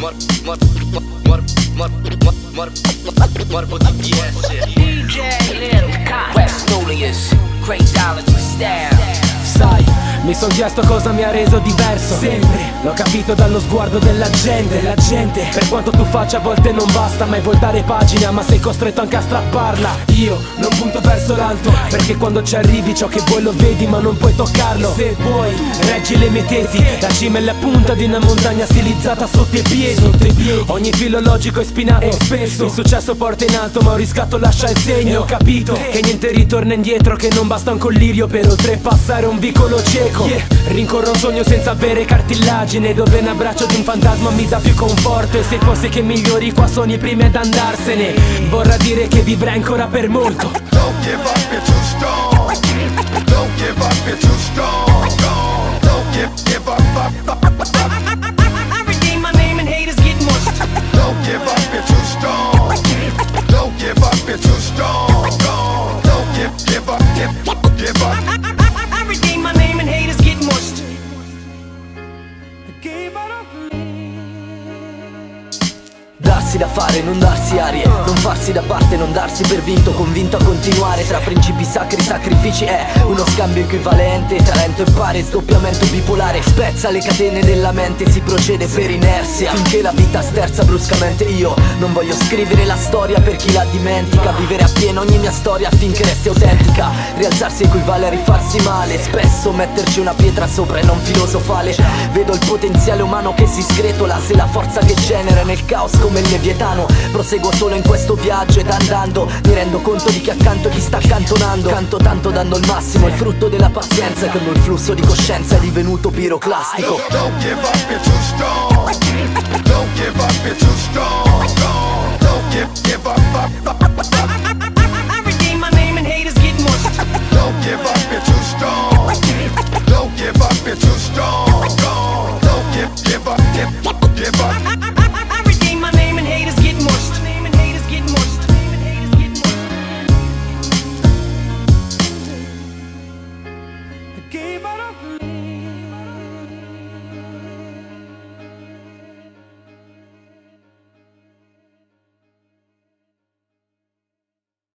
Morbo DPS DJ Lil Cat West Nolius Crazyology Style. Sai, mi son chiesto cosa mi ha reso diverso. Sempre l'ho capito dallo sguardo della gente. Per quanto tu faccia a volte non basta mai voltare pagina, ma sei costretto anche a strapparla. Io non punto verso l'alto, perché quando ci arrivi ciò che vuoi lo vedi ma non puoi toccarlo. Se vuoi reggi le mie tesi, la cima è la punta di una montagna stilizzata sotto i piedi. Ogni filo logico è spinato e spesso il successo porta in alto ma un riscatto lascia il segno. E ho capito che niente ritorna indietro, che non basta un collirio per oltrepassare un vicolo cieco. Rincorro un sogno senza avere cartellagine, dove un abbraccio di un fantasma mi dà più conforto. E se fosse che migliori qua sono i primi ad andarsene, vorrà dire che vivrai ancora per molto. Don't give up, you're too strong. Don't give up, you're too strong. Don't give up, I redeem my name and haters get mushed. Don't give up, you're too strong. Don't give up, you're too strong. Don't give up, give up. I redeem my name and haters get mushed. Darsi da fare, non darsi arie, non farsi da parte, non darsi per vinto, convinto a continuare. Tra principi sacri, sacrifici è uno scambio equivalente. Talento e pari, sdoppiamento bipolare. Spezza le catene della mente, si procede per inerzia, finché la vita sterza bruscamente. Io non voglio scrivere la storia per chi la dimentica, vivere appieno ogni mia storia affinché resti autentica. Rialzarsi equivale a rifarsi male, spesso metterci una pietra sopra e non filosofale. Vedo il potenziale umano che si sgretola, se la forza che genera nel caos come il levietano. Proseguo solo in questo viaggio ed andando mi rendo conto di chi accanto e chi sta accantonando. Canto tanto dando il massimo, il frutto della pazienza, quando il flusso di coscienza è divenuto piroclastico. Don't give up, you're too strong. Don't give up, you're too strong. Don't give up. I redeem my name and haters get mushed. Don't give up, you're too strong. Don't give up, you're too strong. Don't give up, give up. I redeem my name and haters get mushed. Gave out